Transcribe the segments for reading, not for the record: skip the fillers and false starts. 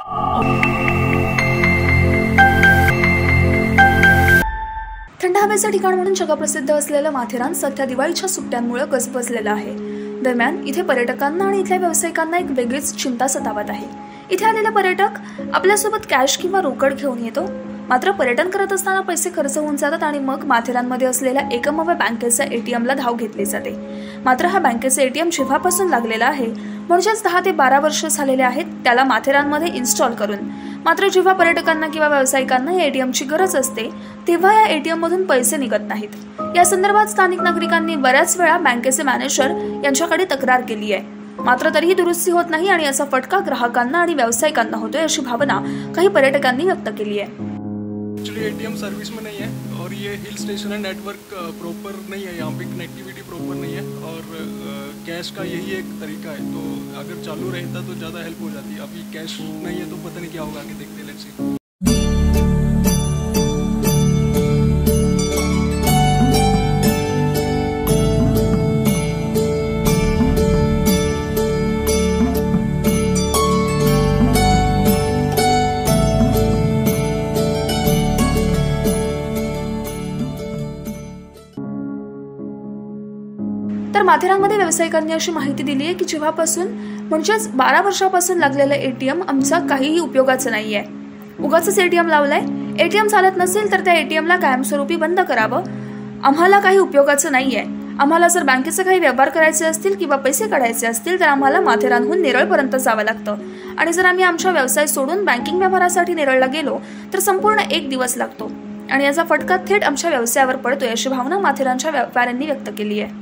थंड हवेचं ठिकाण म्हणून जगप्रसिद्ध असलेलं माथेरान सध्या दिवाळीच्या सुट्ट्यांमुळे गजबजलेलं आहे। दरम्यान इथे पर्यटकांना आणि इथल्या व्यावसायिकांना एक वेगळीच चिंता सतावत आहे। इथे आलेला पर्यटक आपल्यासोबत कॅश किंवा रोकड घेऊन येतो, मात्र पर्यटन करत असताना पैसे खर्च होऊन जातात आणि मग माथेरानमध्ये असलेल्या एकमेव बँकेच्या एटीएमला धाव घेतली जाते। मात्र हा बँकेचा एटीएम जेव्हापासून लागलेला आहे, म्हणजेच 10 ते 12 वर्ष झालेले आहेत त्याला माथेरानमध्ये इन्स्टॉल करून, मात्र जेव्हा पर्यटकांना किंवा व्यावसायिकांना या एटीएमची गरज असते तेव्हा या एटीएम मधून पैसे निघत नाहीत। या संदर्भात स्थानिक नागरिकांनी बऱ्याच वेळा बँकेचे मॅनेजर यांच्याकडे तक्रार केली आहे, मात्र तरीही दुरुस्ती होत नाही आणि याचा फटका ग्राहकांना आणि व्यावसायिकांना होतोय अशी भावना काही पर्यटकांनी व्यक्त केली आहे। एक्चुअली एटीएम सर्विस में नहीं है और ये हिल स्टेशन है, नेटवर्क प्रॉपर नहीं है, यहाँ पे कनेक्टिविटी प्रॉपर नहीं है और कैश का यही एक तरीका है, तो अगर चालू रहता तो ज़्यादा हेल्प हो जाती। अभी कैश नहीं है तो पता नहीं क्या होगा, आगे देखते हैं, लेट्स सी। तर माथेरानमध्ये व्यावसायिकांनी अशी माहिती दिली आहे की जेव्हापासून म्हणजेच 12 वर्षापासून लागलेलं एटीएम आमचा काहीही उपयोगाचं नाहीये। उगाचच एटीएम लावलाय, एटीएम चालत नसेल तर त्या एटीएमला कायमस्वरूपी बंद करावं, आम्हाला काही उपयोगाचं नाहीये। आम्हाला जर बँकेचे काही व्यवहार करायचे असतील किंवा पैसे काढायचे असतील तर आम्हाला माथेरानहून नेरळपर्यंत जावं लागतं आणि जर आम्ही आमचा व्यवसाय सोडून बँकिंग व्यवहारासाठी नेरळला गेलो तर संपूर्ण 1 दिवस लागतो आणि याचा फटका थेट आमच्या व्यवसायावर पडतोय अशी भावना माथेरानच्या व्यापाऱ्यांनी व्यक्त केली आहे।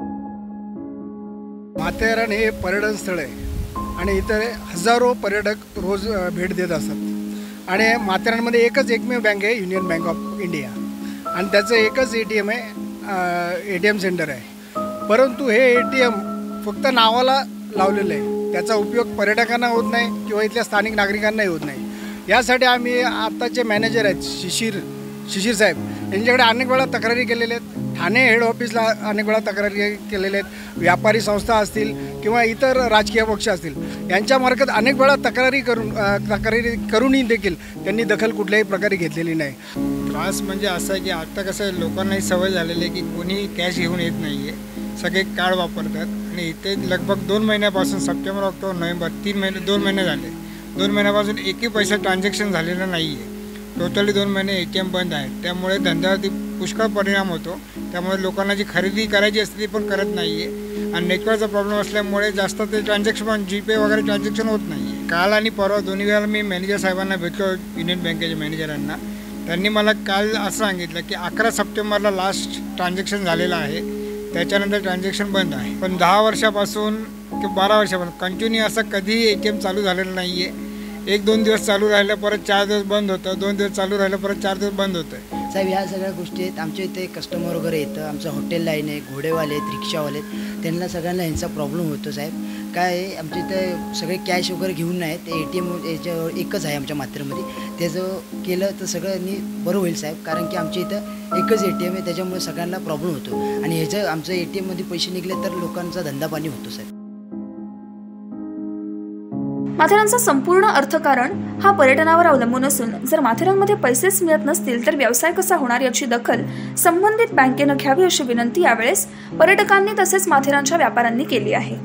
माथेरान हे पर्यटन स्थळ आहे आणि इथे हजारो पर्यटक रोज भेट देत असतात आणि माथेरानमध्ये एकमेव बँक आहे युनियन बँक ऑफ इंडिया आणि त्याचं एकच एटीएम आहे, एटीएम सेंटर आहे। परंतु हे एटीएम फक्त नावाला लावलेलं आहे, त्याचा उपयोग पर्यटकांना होत नाही किंवा इथल्या स्थानिक नागरिकांनाही होत नाही। यासाठी आम्ही आत्ताचे मॅनेजर आहेत शिशिर साहेब यांच्याकडे अनेक वेळा तक्रारी केलेल्या आहेत, ठाणे हेड ऑफिसला अनेक वेळा तक्रारी केलेल्या आहेत, व्यापारी संस्था असतील किंवा इतर राजकीय पक्ष असतील यांच्यामार्फत अनेक वेळा तक्रारी करूनही देखील त्यांनी दखल कुठल्याही प्रकारे घेतलेली नाही। त्रास म्हणजे असं आहे की आता कसं आहे, लोकांनाही सवय झालेली आहे की कोणी कॅश घेऊन येत नाही आहे, सगळे कार्ड वापरतात आणि इथे लगभग 2 महिन्यापासून सप्टेंबर ऑक्टोबर नोव्हेंबर 2 महिने झाले, 2 महिन्यापासून एकही पैसा ट्रान्झॅक्शन झालेलं नाही आहे। टोटली 2 महिने एटीएम बंद आहे, त्यामुळे धंद्यावरती पुष्कळ परिणाम होतो। त्यामुळे लोकांना जी खरेदी करायची असते ती पण करत नाही आहे आणि नेटवर्कचा प्रॉब्लेम असल्यामुळे जास्त ते ट्रान्झॅक्शन पण जीपे वगैरे ट्रान्झॅक्शन होत नाही आहे। काल आणि परवा दोन्ही वेळेला मी मॅनेजर साहेबांना भेटलो, युनियन बँकेच्या मॅनेजरांना, त्यांनी मला काल असं सांगितलं की 11 सप्टेंबरला लास्ट ट्रान्झॅक्शन झालेलं आहे, त्याच्यानंतर ट्रान्झॅक्शन बंद आहे। पण 10 वर्षापासून किंवा 12 वर्षापासून कंटिन्यू असं कधीही एटीएम चालू झालेलं नाही आहे। 1-2 दिवस चालू राहिलं, परत 4 दिवस बंद होतं, 2 दिवस चालू राहिलं, परत 4 दिवस बंद होतं। साहेब ह्या सगळ्या गोष्टी आहेत, आमच्या इथे कस्टमर वगैरे येतं, आमचं हॉटेल लाईन आहे, घोडेवाले आहेत, रिक्षावाले आहेत, त्यांना सगळ्यांना ह्यांचा प्रॉब्लेम होतो साहेब। काय आहे, आमच्या इथे सगळे कॅश वगैरे घेऊन नाही, ते एटीएम याच्यावर एकच आहे आमच्या माथेरानमध्ये, त्याचं केलं तर सगळ्यांनी बरं होईल साहेब, कारण की आमच्या इथं एकच एटीएम आहे, त्याच्यामुळे सगळ्यांना प्रॉब्लेम होतो आणि ह्याचं आमचं एटीएममध्ये पैसे निघले तर लोकांचा धंदा पाणी होतो साहेब। माथेरानचं संपूर्ण अर्थकारण हा पर्यटनावर अवलंबून असून जर माथेरानमध्ये पैसेच मिळत नसतील तर व्यवसाय कसा होणार याची दखल संबंधित बँकेनं घ्यावी अशी विनंती यावेळेस पर्यटकांनी तसेच माथेरानच्या व्यापाऱ्यांनी केली आहे।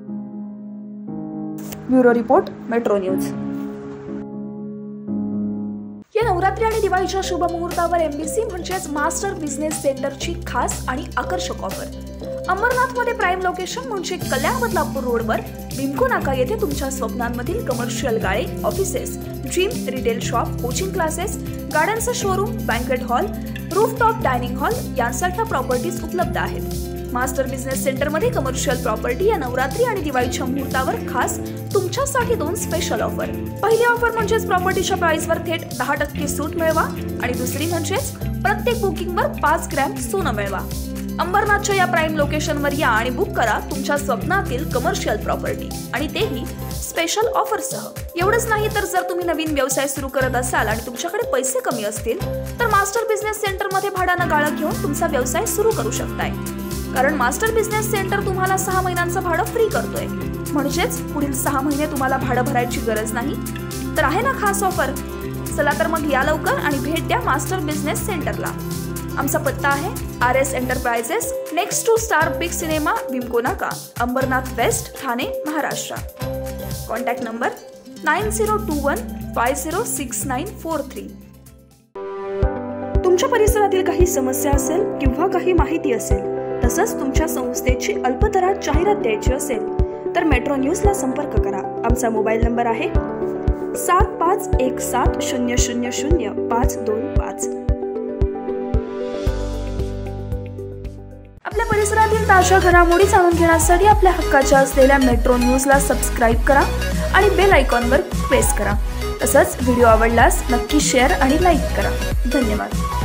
Bureau report, metro news. या नवरात्री आणि दिवाळीच्या शुभ मुहूर्तावर एमबीसी म्हणजेच मास्टर बिझनेस सेंटरची खास आणि आकर्षक ऑफर। अंबरनाथमध्ये प्राइम लोकेशन म्हणजे कल्याण बदलापूर रोडवर बिमको नाका येथे तुमच्या स्वप्नांमधील कमर्शियल गाळे, offices, gym, retail shop, coaching classes, गार्डनचं showroom, banquet hall, rooftop dining hall यांसारख्या प्रॉपर्टीज उपलब्ध आहेत। मास्टर बिझनेस सेंटरमध्ये कमर्शियल प्रॉपर्टी या नवरात्री आणि दिवाळीच्या मुहूर्तावर खास तुमच्यासाठी 2 स्पेशल ऑफर। पहिली ऑफर म्हणजेच प्रॉपर्टीच्या प्राइसवर थेट 10% सूट मिळवा आणि दुसरी म्हणजेच प्रत्येक बुकिंगवर 5 ग्रॅम सोनं मिळवा। अंबरनाथच्या या प्राइम लोकेशनवर या आणि बुक करा तुमच्या स्वप्नातील कमर्शियल प्रॉपर्टी आणि तेही स्पेशल ऑफरसह। एवढंच नाही तर जर तुम्ही नवीन व्यवसाय सुरू करत असाल आणि तुमच्याकडे पैसे कमी असतील तर मास्टर बिझनेस सेंटरमध्ये भाड्यानं गाळं घेऊन तुमचा व्यवसाय सुरू करू शकताय, कारण मास्टर बिझनेस सेंटर तुम्हाला 6 महिन्यांचं भाडं फ्री करतोय, म्हणजेच पुढील 6 महिने तुम्हाला भाडं भरायची गरज नाही। तर आहे ना खास ऑफर? चला तर मग या लवकर आणि भेट द्या मास्टर बिझनेस सेंटरला. आमचा पत्ता आहे RS enterprises, next to star big cinema, Wimco Naka, Ambernath west, Thane, Maharashtra. Contact number 9021506943. तुमच्या परिसरातील काही समस्या असेल किंवा काही माहिती असेल, तसंच तुमच्या संस्थेची अल्पदरात जाहिरात द्यायची असेल तर मेट्रो न्यूजला संपर्क करा. आमचा मोबाईल नंबर आहे 7517000525. आपल्या परिसरातील ताज्या घडामोडी जाणून घेण्यासाठी आपल्या हक्काच्या असलेल्या मेट्रो न्यूजला सबस्क्राईब करा आणि बेल आयकॉनवर प्रेस करा. तसंच व्हिडिओ आवडल्यास नक्की शेअर आणि लाईक करा. धन्यवाद.